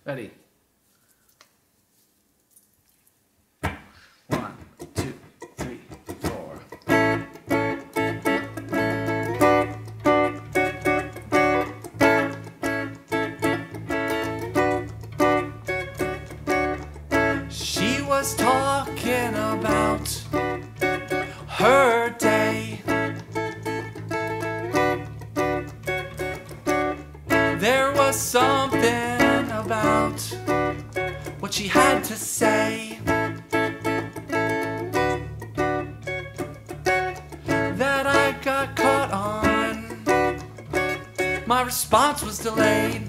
Ready? 1, 2, 3, 4. She was talking about her day. There was something about what she had to say that I got caught on. My response was delayed.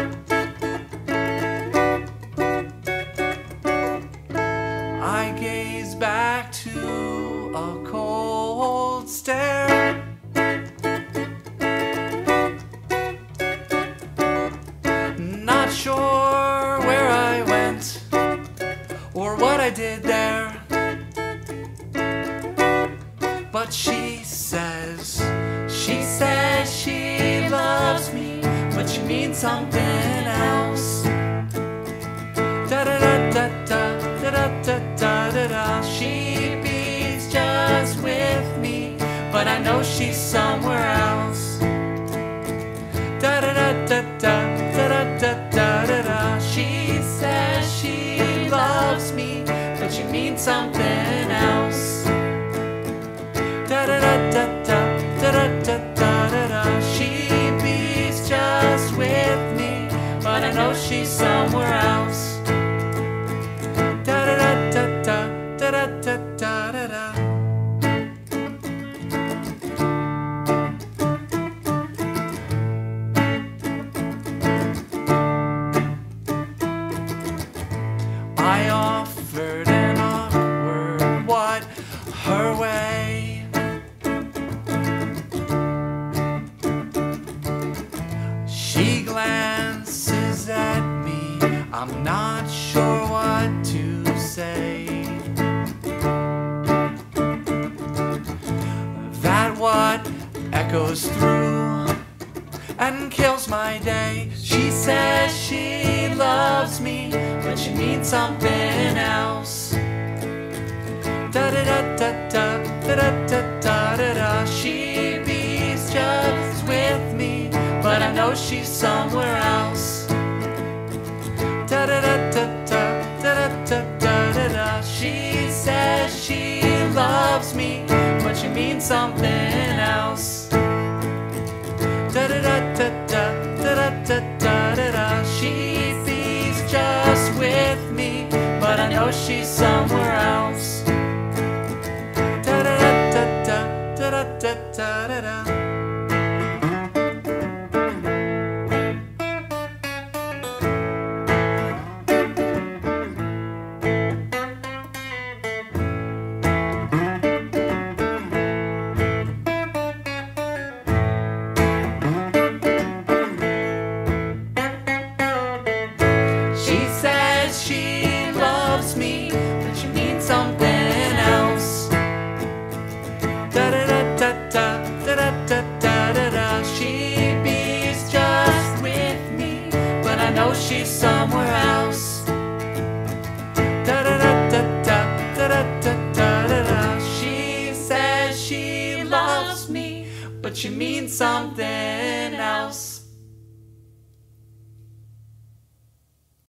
I gazed back to a cold stare. Not sure where I went or what I did there, but she says she loves me, but she means something else. Da da da da da da da da da da. She be's just with me, but I know she's somewhere else. Da da da da da da da da da da. She says she loves me, but she means something else. Da da da da da da da da da da. She be's just with me, but I know she's somewhere else. Da da da da da da da da da da. I offered an awkward what her way. She glances at me, I'm not sure what to say. That what echoes through and kills my day. She says she loves me, but she means something else. Da da da da da da da da da da. She be's just with me, but I know she's somewhere else. Da da da da da da da da da da. She says she loves me, but she means something else. Da da da da da da da da da. She be's just with me, but I know she's somewhere else. Da da da da da da da da da. She says she loves me, but she means something else. Da da da da da da da da da da. She be's just with me, but I know she's somewhere else. Da da da da da da da da da. She says she loves me, but she means something